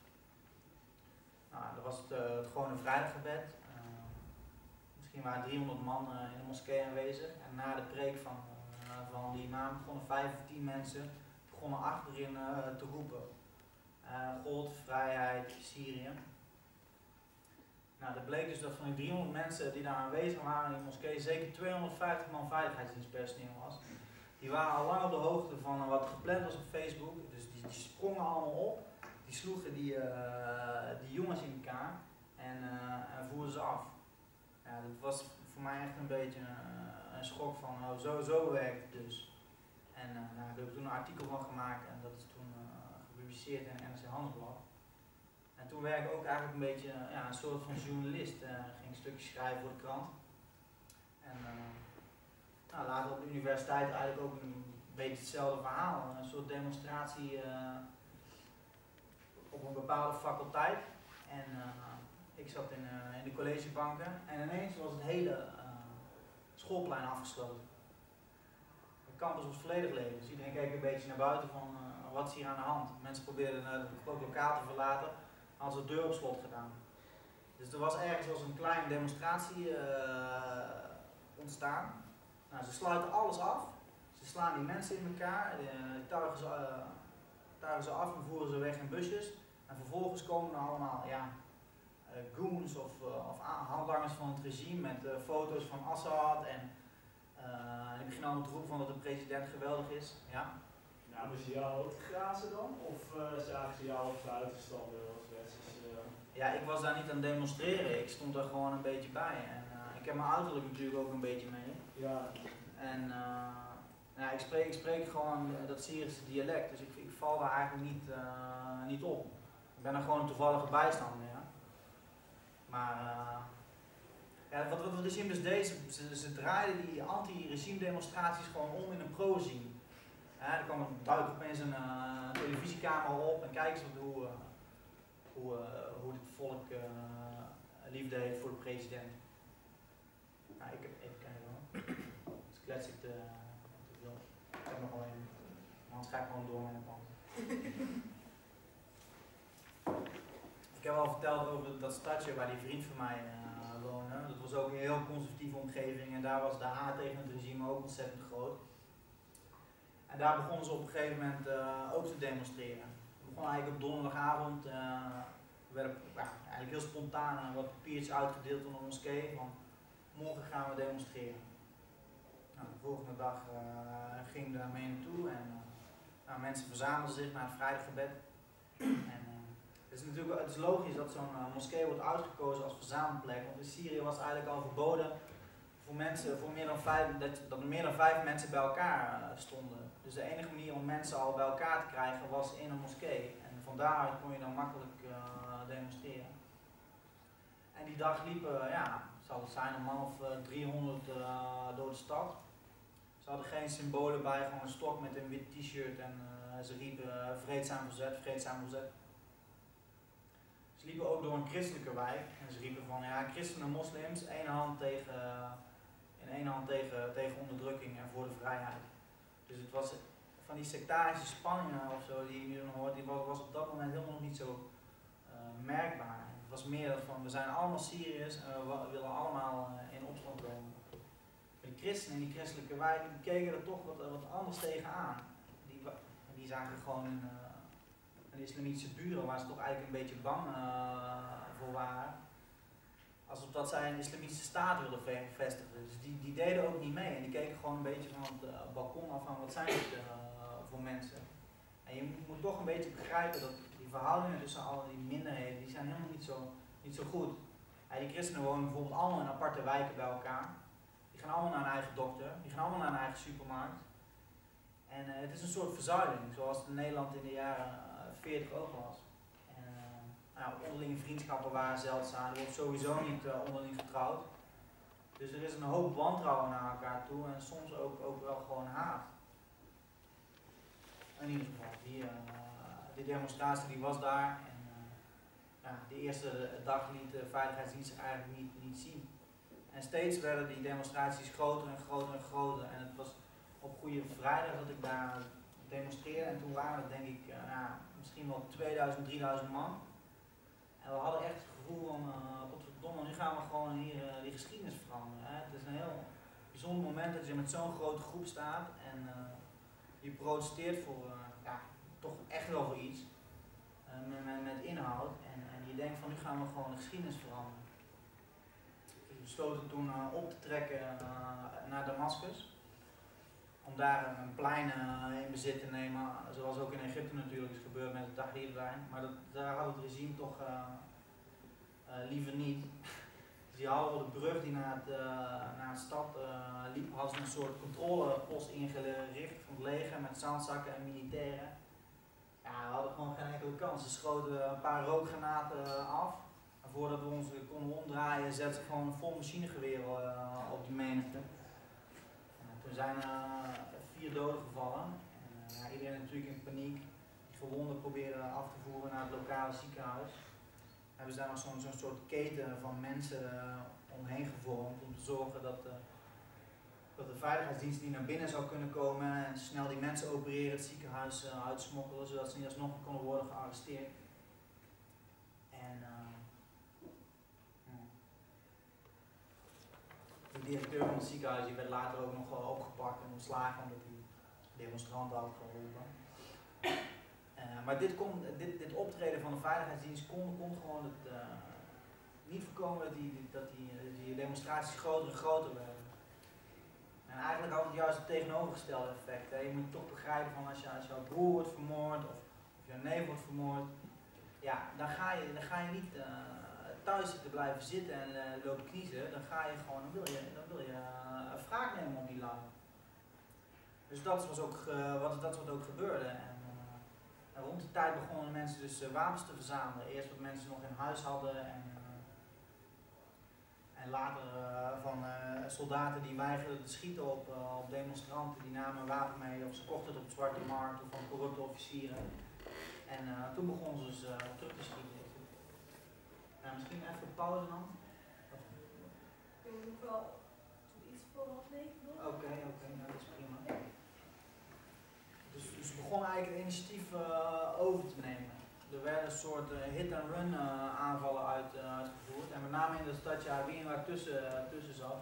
Nou, dat was het, uh, het gewone vrijdaggebed. Misschien waren driehonderd man uh, in de moskee aanwezig en na de preek van, uh, van die imam begonnen vijf of tien mensen begonnen achterin uh, te roepen. Uh, God, vrijheid, Syrië. Nou, dat bleek dus dat van die driehonderd mensen die daar aanwezig waren in de moskee zeker tweehonderdvijftig man veiligheidsdienstpersoneel was. Die waren al lang op de hoogte van uh, wat gepland was op Facebook, dus die, die sprongen allemaal op, die sloegen die, uh, die jongens in elkaar en, uh, en voerden ze af. Ja, dat was voor mij echt een beetje een, een schok van, oh, zo, zo werkt het dus. En uh, nou, daar heb ik toen een artikel van gemaakt en dat is toen uh, gepubliceerd in N R C Handelsblad. En toen werd ik ook eigenlijk een beetje uh, ja, een soort van journalist. Uh, ging stukjes schrijven voor de krant. En uh, nou, later op de universiteit eigenlijk ook een beetje hetzelfde verhaal. Een soort demonstratie uh, op een bepaalde faculteit. En uh, ik zat in, uh, in de collegebanken en ineens was het hele uh, schoolplein afgesloten. De campus was volledig leeg, dus iedereen keek een beetje naar buiten van uh, wat is hier aan de hand. Mensen probeerden uh, het lokaal te verlaten, hadden ze de deur op slot gedaan. Dus er was ergens was een kleine demonstratie uh, ontstaan. Nou, ze sluiten alles af, ze slaan die mensen in elkaar, uh, tuigen, ze, uh, tuigen ze af en voeren ze weg in busjes. En vervolgens komen er allemaal ja, uh, goons of, uh, of handlangers van het regime met uh, foto's van Assad en uh, die beginnen allemaal te roepen van dat de president geweldig is. Ja. Namen ze jou ook te grazen dan? Of uh, zagen ze jou als buitenstander als westerse? Uh... Ja, ik was daar niet aan het demonstreren, ik stond er gewoon een beetje bij. En uh, ik heb mijn uiterlijk natuurlijk ook een beetje mee. Ja. En uh, ja, ik, spreek, ik spreek gewoon dat Syrische dialect, dus ik, ik val daar eigenlijk niet, uh, niet op. Ik ben er gewoon een toevallige bijstander, ja. Maar uh, ja, wat, wat het regime dus deed, ze, ze draaiden die anti-regime demonstraties gewoon om in een pro-regime. Ja, er kwam duik opeens een uh, televisiecamera op en kijk eens hoe, uh, hoe, uh, hoe het volk uh, liefde heeft voor de president. Nou, ik heb even kijken hoor. Dus klets ik te, te veel. Ik heb nog wel een. Anders ga ik gewoon door met mijn pand. Ik heb al verteld over dat stadje waar die vriend van mij uh, woonde. Dat was ook een heel conservatieve omgeving en daar was de haat tegen het regime ook ontzettend groot. En daar begonnen ze op een gegeven moment uh, ook te demonstreren. We begonnen eigenlijk op donderdagavond, uh, er werden ja, eigenlijk heel spontaan uh, wat papiertjes uitgedeeld door de moskee van morgen gaan we demonstreren. Nou, de volgende dag uh, ging ik daar mee naartoe en uh, nou, mensen verzamelden zich naar het vrijdaggebed. En, uh, het is natuurlijk het is logisch dat zo'n uh, moskee wordt uitgekozen als verzamelplek, want in Syrië was het eigenlijk al verboden voor mensen, voor meer dan vijf, dat, dat er meer dan vijf mensen bij elkaar uh, stonden. Dus de enige manier om mensen al bij elkaar te krijgen was in een moskee. En van daaruit kon je dan makkelijk uh, demonstreren. En die dag liepen, uh, ja, zal het zijn, een man of uh, driehonderd uh, door de stad. Ze hadden geen symbolen bij, gewoon een stok met een wit t-shirt en uh, ze riepen uh, vreedzaam verzet, vreedzaam verzet. Ze liepen ook door een christelijke wijk en ze riepen van ja, christenen en moslims, één hand tegen, uh, in één hand tegen, tegen onderdrukking en voor de vrijheid. Dus het was van die sectarische spanningen of zo die je nu dan hoort, die was, was op dat moment helemaal nog niet zo uh, merkbaar. Het was meer van we zijn allemaal Syriërs en we, we willen allemaal uh, in opstand komen. De christenen in die christelijke wijk die keken er toch wat, wat anders tegenaan. Die, die zagen gewoon een, uh, een islamitische buren waar ze toch eigenlijk een beetje bang uh, voor waren. Alsof dat zij een islamitische staat wilden vestigen. Dus die, die deden ook niet mee en die keken gewoon een beetje van het uh, balkon af van wat zijn dit uh, voor mensen. En je moet, moet toch een beetje begrijpen dat die verhoudingen tussen al die minderheden, die zijn helemaal niet zo, niet zo goed. Ja, die christenen wonen bijvoorbeeld allemaal in aparte wijken bij elkaar. Die gaan allemaal naar een eigen dokter, die gaan allemaal naar een eigen supermarkt. En uh, het is een soort verzuiling, zoals het in Nederland in de jaren veertig ook was. En, uh, nou, onderlinge vriendschappen waren zeldzaam, er wordt sowieso niet uh, onderling getrouwd. Dus er is een hoop wantrouwen naar elkaar toe en soms ook, ook wel gewoon haat. In ieder geval, die, uh, die demonstratie die was daar en uh, ja, de eerste dag liet de veiligheidsdienst eigenlijk niet, niet zien. En steeds werden die demonstraties groter en groter en groter. En het was op Goede Vrijdag dat ik daar demonstreerde en toen waren het denk ik uh, ja, misschien wel tweeduizend, drieduizend man. En we hadden echt het gevoel van, uh, godverdomme, nu gaan we gewoon hier uh, die geschiedenis veranderen. Hè. Het is een heel bijzonder moment dat je met zo'n grote groep staat en uh, je protesteert voor, uh, ja, toch echt wel voor iets. Uh, met, met, met inhoud en, en je denkt van nu gaan we gewoon de geschiedenis veranderen. We besloten toen uh, op te trekken uh, naar Damascus. Om daar een plein uh, in bezit te nemen, zoals ook in Egypte natuurlijk is gebeurd met het Tahrirplein. Maar dat, daar had het regime toch uh, uh, liever niet. Dus die hadden wel de brug die naar, het, uh, naar de stad uh, liep, hadden ze een soort controlepost ingericht van het leger met zandzakken en militairen. Ja, we hadden gewoon geen enkele kans. Ze schoten een paar rookgranaten af. En voordat we ons konden omdraaien, zetten ze gewoon een vol machinegeweer uh, op die menigte. Uh, toen zijn er uh, vier doden gevallen. En, uh, iedereen natuurlijk in paniek. Die gewonden proberen af te voeren naar het lokale ziekenhuis. Hebben ze daar nog zo'n zo'n soort keten van mensen uh, omheen gevormd om te zorgen dat, uh, dat de veiligheidsdienst niet naar binnen zou kunnen komen en snel die mensen opereren, het ziekenhuis uh, uitsmokkelen, zodat ze niet alsnog konden worden gearresteerd. En uh, ja. de directeur van het ziekenhuis die werd later ook nog wel opgepakt en ontslagen omdat hij demonstranten had geholpen. Uh, maar dit, kon, dit, dit optreden van de veiligheidsdienst kon, kon gewoon het, uh, niet voorkomen dat die, dat die, die demonstraties groter en groter werden. En eigenlijk had het juist het tegenovergestelde effect. Hè. Je moet toch begrijpen van als, je, als jouw broer wordt vermoord of, of jouw neef wordt vermoord, ja, dan ga je, dan ga je niet uh, thuis zitten blijven zitten en uh, lopen kniezen. Dan ga je gewoon, dan wil je, dan wil je uh, wraak nemen op die lui. Dus dat was ook, uh, wat, dat is wat ook gebeurde. En, En rond die tijd begonnen mensen dus uh, wapens te verzamelen. Eerst wat mensen nog in huis hadden en, uh, en later uh, van uh, soldaten die weigerden te schieten op, uh, op demonstranten. Die namen een wapen mee of ze kochten het op de zwarte markt of van corrupte officieren. En uh, toen begonnen ze dus uh, terug te schieten. Nou, misschien even pauze dan. Ik moet nog wel iets voor afleveren. Oké, oké, okay, nou, dat is prima. Dus, dus we begonnen eigenlijk het initiatief uh, over te nemen. Er werden een soort uh, hit-and-run uh, aanvallen uit, uh, uitgevoerd. En met name in het stadje Harbin waar tussen, uh, tussen zat.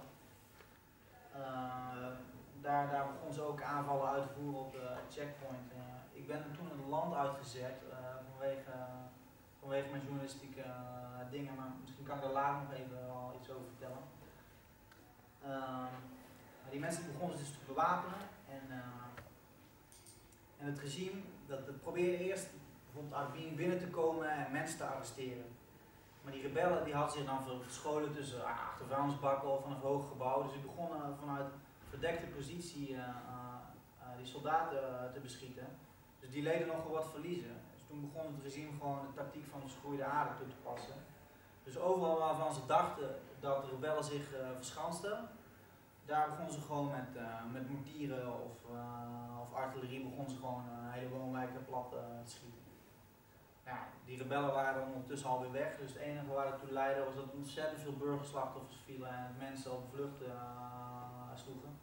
Uh, daar, daar begon ze ook aanvallen uit te voeren op de checkpoint. Uh, ik ben toen het land uitgezet uh, vanwege, uh, vanwege mijn journalistieke uh, dingen. Maar misschien kan ik daar later nog even al iets over vertellen. Uh, die mensen begonnen dus te bewapenen. En, uh, En het regime, dat, dat probeerde eerst bijvoorbeeld Harbin binnen te komen en mensen te arresteren. Maar die rebellen die hadden zich dan verscholen tussen uh, achter vuilnisbakken of van een hoog gebouw. Dus die begonnen vanuit verdekte positie uh, uh, uh, die soldaten uh, te beschieten. Dus die leden nogal wat verliezen. Dus toen begon het regime gewoon de tactiek van de geschroeide aarde toe te passen. Dus overal waarvan ze dachten dat de rebellen zich uh, verschansten, daar begonnen ze gewoon met, uh, met mortieren of, uh, of artillerie begonnen ze gewoon uh, hele woonwijken plat uh, te schieten. Ja, die rebellen waren dan ondertussen alweer weg, dus het enige waar het toe leidde was dat ontzettend veel burgerslachtoffers vielen en mensen op de vlucht uh, sloegen.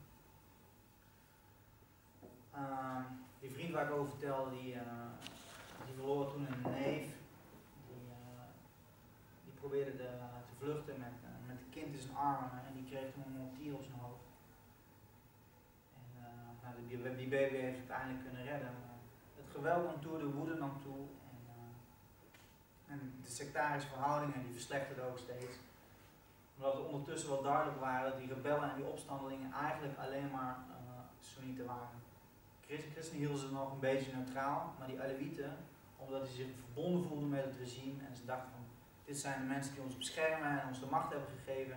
Uh, die vriend waar ik over vertelde, die, uh, die verloor toen een neef. Die, uh, die probeerde de, te vluchten met, uh, met een kind in zijn armen en die kreeg toen een mortier op zijn hoofd. En uh, nou, die, die baby heeft het uiteindelijk kunnen redden. Maar het geweld nam toe, de woede nam toe. En, uh, en de sectarische verhoudingen die verslechterden ook steeds. Omdat het ondertussen wel duidelijk waren dat die rebellen en die opstandelingen eigenlijk alleen maar uh, Soenieten waren. Christen hielden ze nog een beetje neutraal, maar die Alewieten, omdat ze zich verbonden voelden met het regime en ze dachten van dit zijn de mensen die ons beschermen en ons de macht hebben gegeven,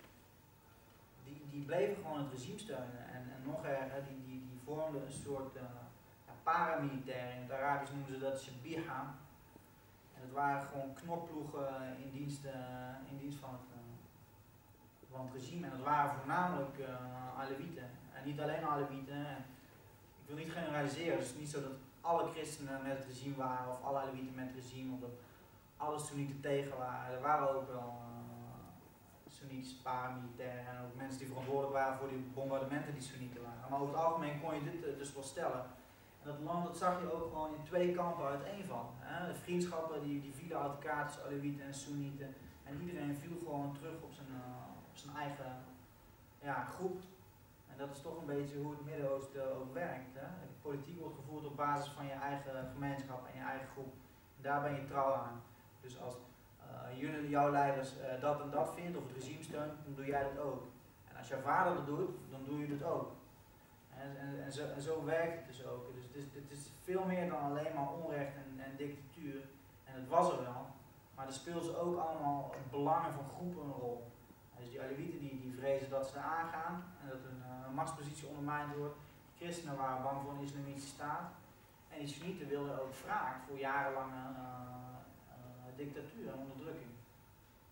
die, die bleven gewoon het regime steunen. En, en nog erger, die, die, die vormden een soort uh, ja, paramilitair. In het Arabisch noemen ze dat shabiha. En het waren gewoon knokploegen in dienst, uh, in dienst van, het, uh, van het regime. En dat waren voornamelijk uh, Alewieten. En niet alleen Alewieten. Ik wil niet generaliseren, dus het is niet zo dat alle christenen met het regime waren of alle Alewieten met het regime of dat alle Soenieten tegen waren. Er waren ook wel uh, Soenitische paramilitairen en ook mensen die verantwoordelijk waren voor die bombardementen die Soenieten waren. Maar over het algemeen kon je dit uh, dus wel stellen. En dat land dat zag je ook gewoon in twee kampen uiteenvallen. Hè? De vriendschappen die, die vielen uit elkaar tussen Alewieten en Soenieten. En iedereen viel gewoon terug op zijn, uh, op zijn eigen ja, groep. En dat is toch een beetje hoe het Midden-Oosten ook werkt. Hè? De politiek wordt gevoerd op basis van je eigen gemeenschap en je eigen groep. En daar ben je trouw aan. Dus als uh, jullie, jouw leiders uh, dat en dat vindt of het regime steunt, dan doe jij dat ook. En als jouw vader dat doet, dan doe je dat ook. En, en, en, zo, en zo werkt het dus ook. Dus het is, het is veel meer dan alleen maar onrecht en, en dictatuur. En het was er wel. Maar er speelden ze ook allemaal belangen van groepen een rol. Dus die Alewieten die, die vrezen dat ze aangaan en dat hun uh, machtspositie ondermijnd wordt. De christenen waren bang voor een islamitische staat. En die Soenieten wilden ook wraak voor jarenlange uh, uh, dictatuur en onderdrukking.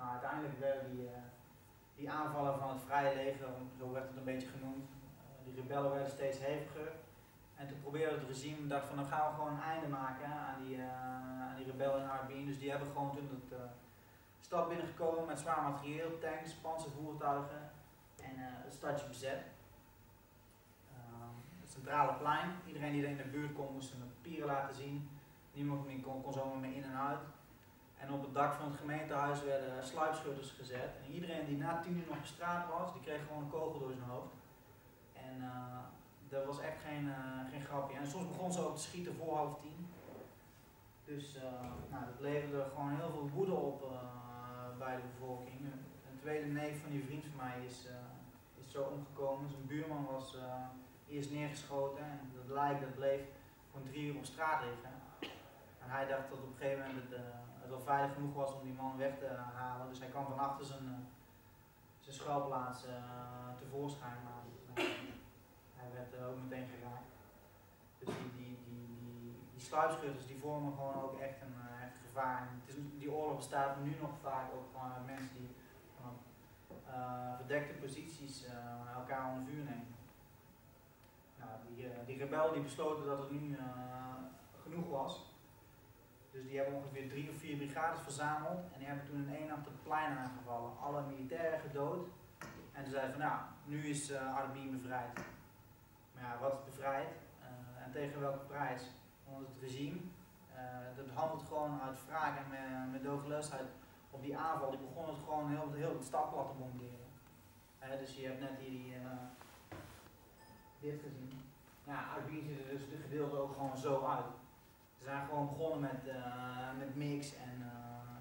Nou, uiteindelijk werden die, uh, die aanvallen van het Vrije Leger, zo werd het een beetje genoemd, uh, die rebellen werden steeds heviger. En toen probeerde het regime, dacht van, dan gaan we gewoon een einde maken hè, aan, die, uh, aan die rebellen in Arabien. Dus die hebben gewoon toen het uh, stad binnengekomen met zwaar materieel, tanks, panzervoertuigen en uh, het stadje bezet. Uh, het centrale plein, iedereen die er in de buurt kon moest zijn papieren laten zien. Niemand meer kon, kon zomaar meer in en uit. En op het dak van het gemeentehuis werden sluipschutters gezet. En iedereen die na tien uur nog op straat was, die kreeg gewoon een kogel door zijn hoofd. En uh, dat was echt geen, uh, geen grapje. En soms begon ze ook te schieten voor half tien. Dus uh, nou, dat leverde gewoon heel veel woede op uh, bij de bevolking. Een tweede neef van die vriend van mij is, uh, is zo omgekomen. Zijn buurman was uh, eerst neergeschoten en dat lijk dat bleef gewoon drie uur op straat liggen. En hij dacht dat op een gegeven moment het, uh, het wel veilig genoeg was om die man weg te halen. Dus hij kwam van achter zijn, uh, zijn schuilplaats uh, tevoorschijn. Maar uh, hij werd uh, ook meteen geraakt. Dus die, die, die, die, die sluipschutters die vormen gewoon ook echt een, uh, echt een gevaar. En het is, die oorlog bestaat nu nog vaak ook gewoon uit mensen die van uh, verdekte posities uh, elkaar onder vuur nemen. Nou, die, uh, die rebellen die besloten dat het nu uh, genoeg was. Dus die hebben ongeveer drie of vier brigades verzameld en die hebben toen in één nacht het plein aangevallen. Alle militairen gedood. En ze zeiden van nou, nu is uh, Arabien bevrijd. Maar ja, wat is bevrijd? Uh, en tegen welke prijs? Want het regime, uh, dat handelt gewoon uit wraak en met, met dogeloosheid op die aanval. Die begon het gewoon heel, heel het stad plat te bombarderen. Uh, dus je hebt net hier die, uh, dit gezien. Ja, Arabien ziet er dus de gedeelte ook gewoon zo uit. Ze zijn gewoon begonnen met, uh, met mix en, uh,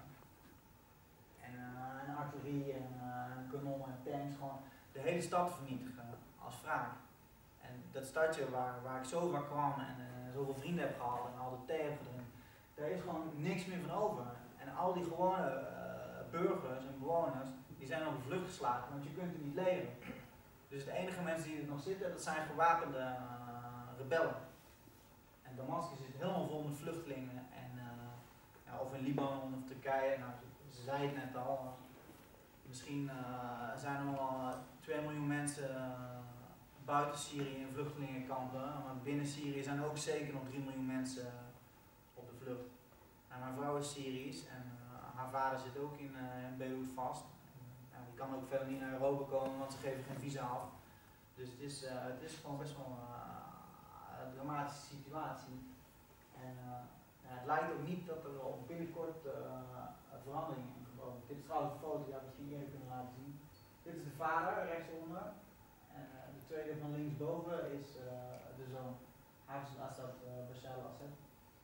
en, uh, en artillerie en uh, kanonnen en tanks. Gewoon de hele stad te vernietigen als wraak. En dat stadje waar, waar ik zo vaak kwam en uh, zoveel vrienden heb gehad en al de thee heb gedronken, daar is gewoon niks meer van over. En al die gewone uh, burgers en bewoners, die zijn op de vlucht geslagen, want je kunt er niet leven. Dus de enige mensen die er nog zitten, dat zijn gewapende uh, rebellen. En Damascus is helemaal vol met vluchtelingen. En, uh, ja, of in Libanon of Turkije, nou, ze, ze zei het net al. Uh, misschien uh, zijn er al twee miljoen mensen uh, buiten Syrië in vluchtelingenkampen. Maar binnen Syrië zijn ook zeker nog drie miljoen mensen uh, op de vlucht. En mijn vrouw is Syrisch en uh, haar vader zit ook in, uh, in Beirut vast. En, uh, die kan ook verder niet naar Europa komen, want ze geven geen visa af. Dus het is, uh, het is gewoon best wel uh, een dramatische situatie. En uh, ja, het lijkt ook niet dat er op binnenkort uh, veranderingen in komen. Dit is trouwens een foto die ik misschien eerder kunnen laten zien. Dit is de vader rechtsonder. En uh, de tweede van linksboven is uh, de zoon. Hafez al-Assad, uh, Bashar al-Assad.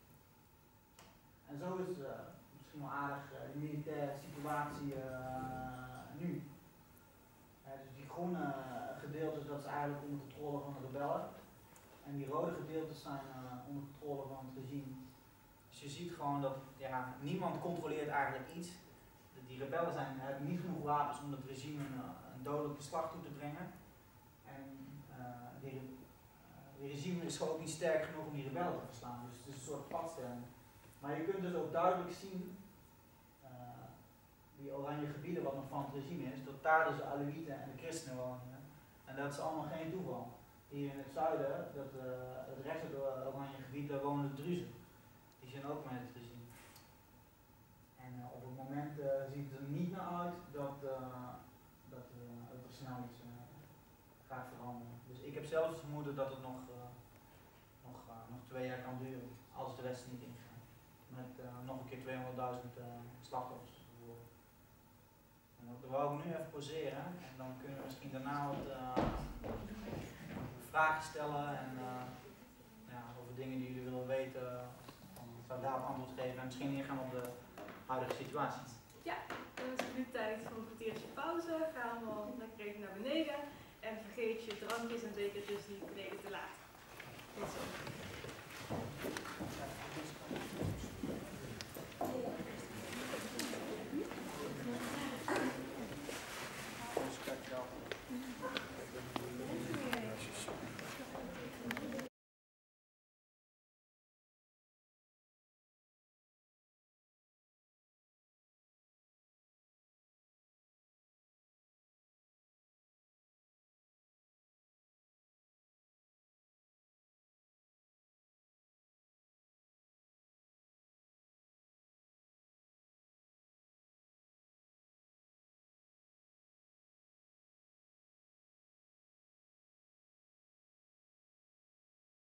En zo is uh, misschien wel aardig uh, de militaire situatie uh, nu. Uh, dus die groene gedeeltes, dat is eigenlijk onder controle van de rebellen. En die rode gedeeltes zijn uh, onder controle van het regime. Dus je ziet gewoon dat ja, niemand controleert eigenlijk iets. Die rebellen zijn, hebben niet genoeg wapens om het regime een, een dodelijke slag toe te brengen. En uh, die, uh, die regime is gewoon ook niet sterk genoeg om die rebellen te verslaan. Dus het is een soort padstelling. Maar je kunt dus ook duidelijk zien, uh, die oranje gebieden wat nog van het regime is, dat daar dus de Alewieten en de christenen wonen. En dat is allemaal geen toeval. Hier in het zuiden, dat, uh, het rechts van het oranje gebied, daar wonen de Druzen. Die zijn ook met het regime. En uh, op het moment uh, ziet het er niet naar uit dat, uh, dat, uh, dat er snel iets uh, gaat veranderen. Dus ik heb zelfs het vermoeden dat het nog, uh, nog, uh, nog twee jaar kan duren, als de Westen niet ingaat. Met uh, nog een keer tweehonderdduizend uh, slachtoffers. En dat wou ik nu even poseren en dan kunnen we misschien daarna wat uh, vragen stellen en uh, ja, over dingen die jullie willen weten, dan zou ik daarop antwoord geven en misschien ingaan op de huidige situatie. Ja, dan is het nu tijd voor een kwartiertje pauze. Ga allemaal lekker even naar beneden en vergeet je drankjes en bekertjes niet beneden te laten. Tot zo.